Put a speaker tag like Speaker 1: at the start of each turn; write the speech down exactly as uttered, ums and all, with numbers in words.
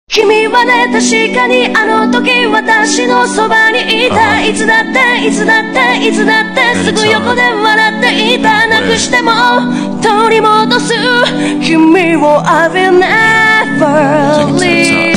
Speaker 1: 君はね、確かにあの時私のそばにいた。いつだっていつだっていつだってすぐ横で笑っていた。なくしても取り戻す君を I will never leave